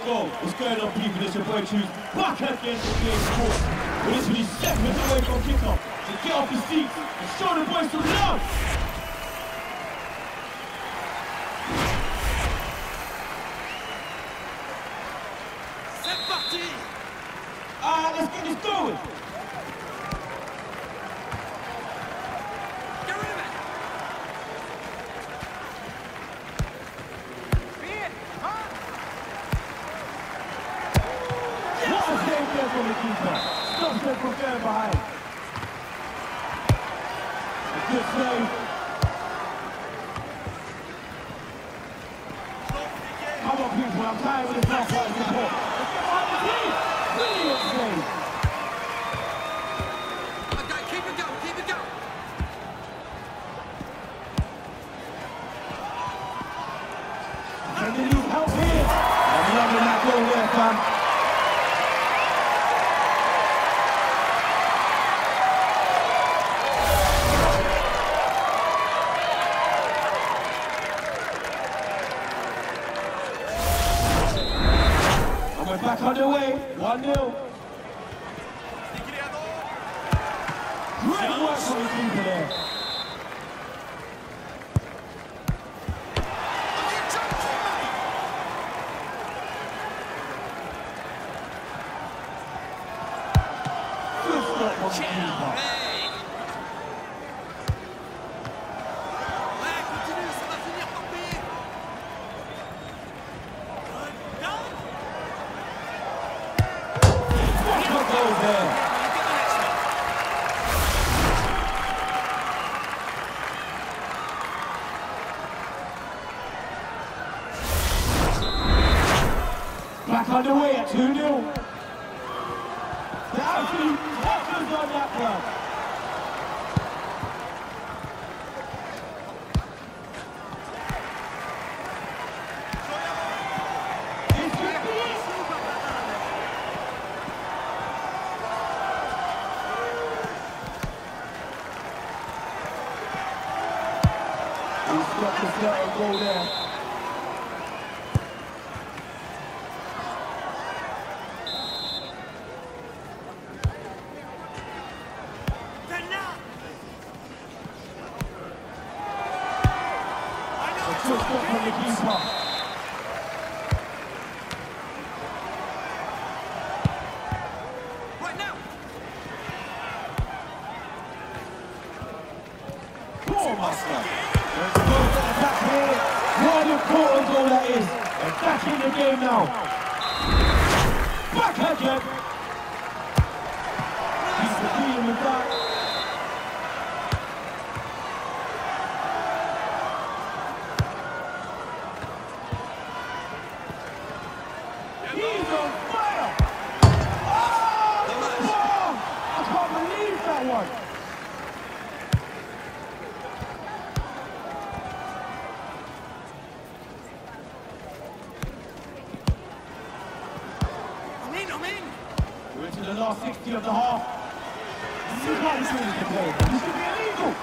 go. What's going on, people? It's your boy Choose back again for game 4. We're literally seconds away from kickoff. So get off your seats and show the boys some love. C'est parti! Let's get this going. Get rid of it! What a save there from the keeper. Stops them from going behind. A good save. Come on, people, I'm tired of this half-fight support. Let's get behind the team. Brilliant save. Okay, keep it going, keep it going. Can they need help here? I'm loving that goal there, fam. And we're back underway, 1-0. Great work from the keeper there. Good stop from the keeper. Hey! Ouais, continue, ça va finir par payer. Good goal there. Back underway at 2-0. The absolute touches on that club. This could be it. He's got the third goal there. Good stop from the keeper. Right now! Poor Master. There's a goal to the back here. What an important goal that is. They're back in the game now. Back again. He's the beating with that. He's on fire! Oh! I can't believe that one! I'm in! We're into the last 60 of the half. You can't be doing this to play. This should be illegal.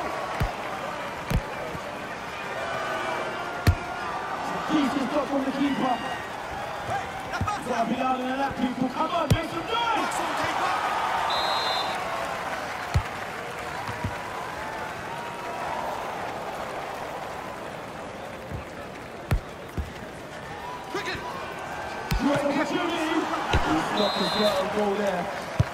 Decent stop from the keeper. Gotta be louder than that, people. Come on, make some noise! Quickly! Great opportunity! He's got the third goal there.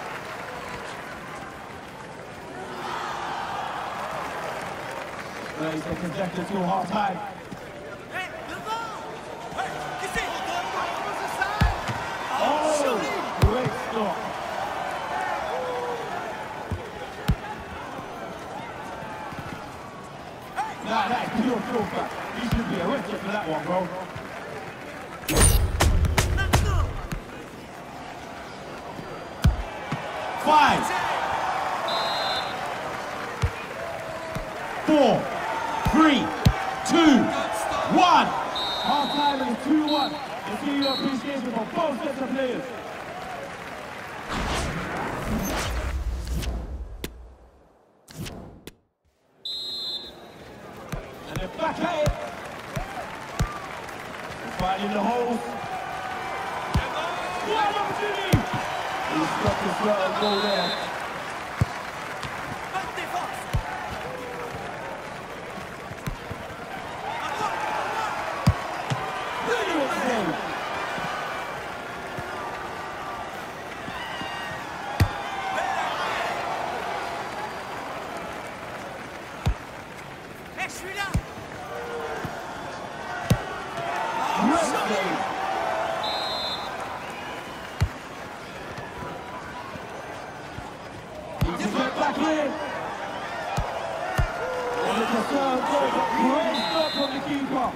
Well, he's taken seconds till half time. Hey, devant! Hey, qui c'est? Oh, great stop. Nah, that is pure throwback. You should be arrested for that one, bro. Maintenant! 5, 4, 3, 2, 1. Half time is 2-1. Let's give you appreciation for both sets of players. And they're back at it. They're finding the holes. Wide opportunity! He stopped his shot and goal there. Bonne défense. Brilliant save! Je suis là. Great save! He can get back in! And it's a third goal, but great stop from the keeper!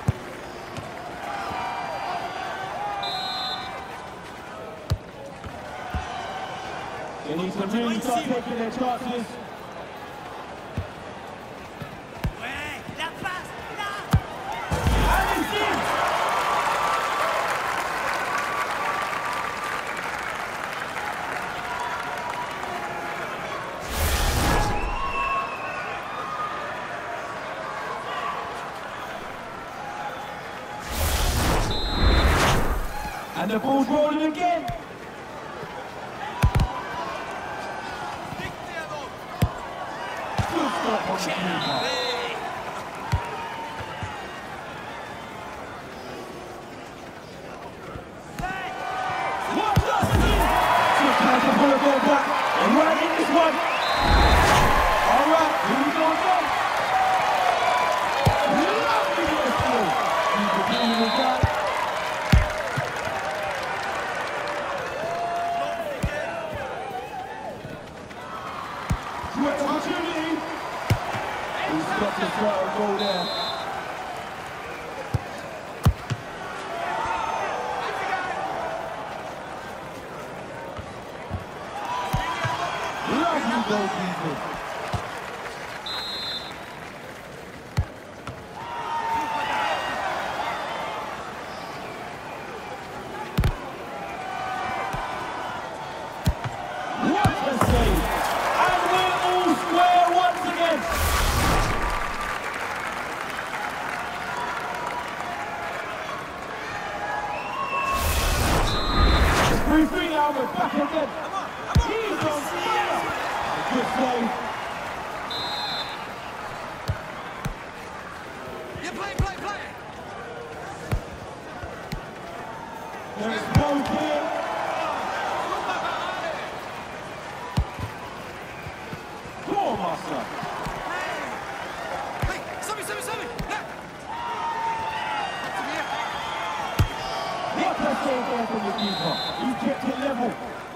They need to really start taking their chances. Ouais, la passe, là. And it's in! And the ball's rolling again. Dictée avant. Good stop from the keeper. What a save! Just trying to pull the ball back. And right in this one. All right, here we go again. Lovely little save. Keeper dealing with that. Great opportunity. He stopped his shot and goal there. Lovely goalkeeping. What a save! And we're all square once again. It's 3-3 now, we're back again. He's on fire! A good save. Yeah, play. There's both here. Go on, Master. Hey, Sammy, là. C'est bien. What a save there from the keeper. He kept it level.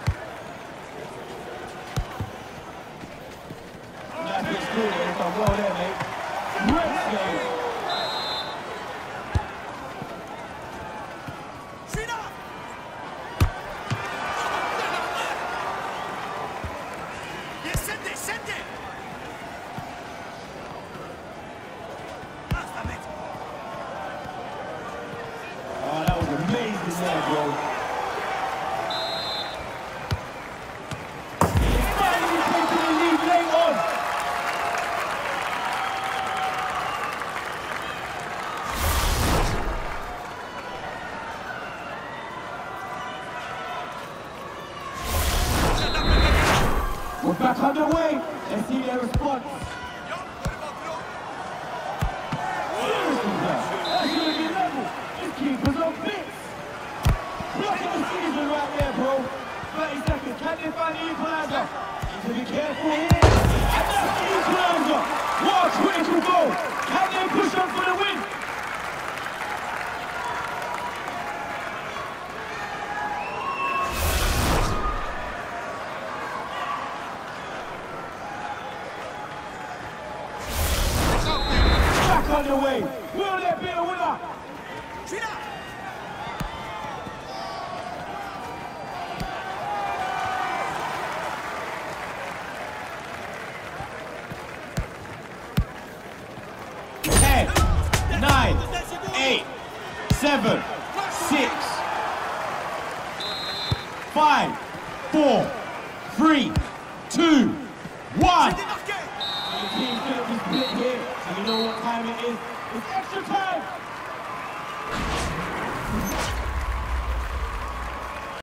That's what's good. It's done well there, mate. Great save. Je suis là. Descendez. Ah, ça met. Oh, that was amazing there, bro. He's finally taking the lead late on. We're back underway. Let's see their response. Seriously, man. That should have been level. This keeper's on bits. Blocking the season right there, bro. 30 seconds. Can they find the equalizer? Need to be careful here. And that's the equalizer. What a critical goal. Can they push on for the win? Back underway. Will there be a winner? Je suis là. Ten, 9, 8, 7, 6, 5, 4, 3, 2, 1. J'ai marqué. The team's gonna be split here, so you know what time it is. It's extra time!